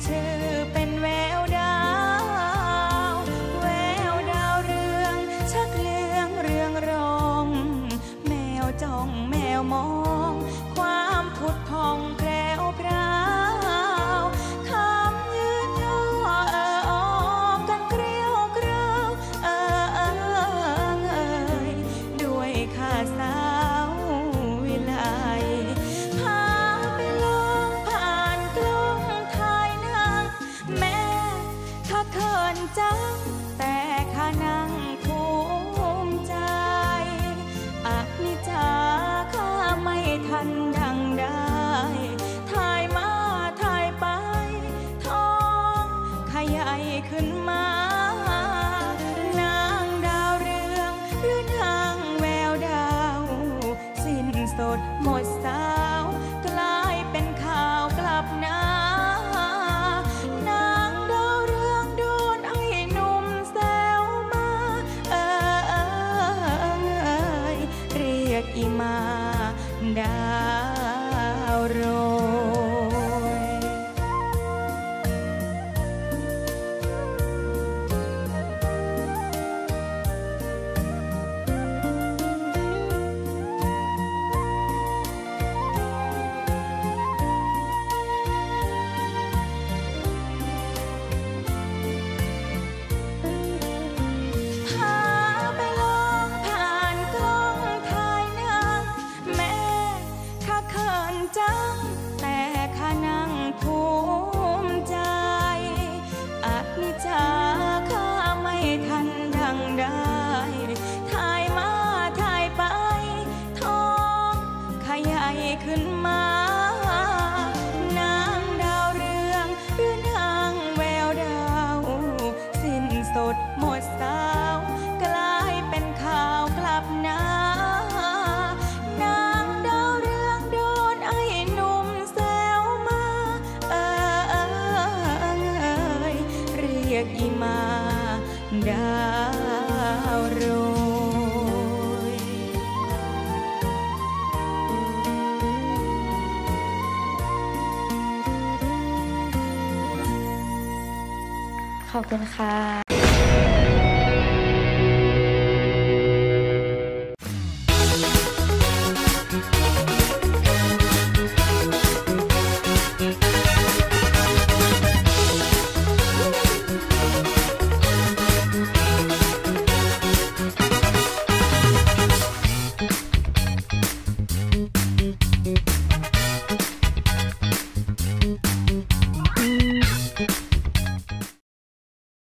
ชื่อเป็นแววดาวแววดาวเรืองชักเลืองเรืองรองแมวจ้องแมวมองความผุดพองแพรวพราวคำยืนย่อออกกันเกลียวกราวด้วยข้าสาววิไลพาไปลองผ่านกล้องถ่ายหนังแม่ข้าเขินจังแต่ข้านั่งภูมิใจอนิจจาข้าไม่ทันดังได้ถ่ายมาถ่ายไปท้องขยายขึ้นมานางดาวเรืองหรือนางแววดาวสิ้นสดหมดสาวกลายเป็นข่าวกลับหน้านางดาวเรืองโดนไอ้หนุ่มแซวมาเรียกอีมาดาวโรยพาไปลองผ่านกล้องถ่ายหนังแม่ข้าเขินจังแต่ข้านั่งภูมิใจอนิจจาข้าไม่ทันดังได้ถ่ายมาถ่ายไปท้องขยายขึ้นมานางดาวเรืองหรือนางแววดาวสิ้นสดหมดสาวกลายเป็นข่าวกลับหน้านางดาวเรืองโดนไอ้หนุ่มแซวมาเรียกอีมาดาวโรยขอบคุณค่ะ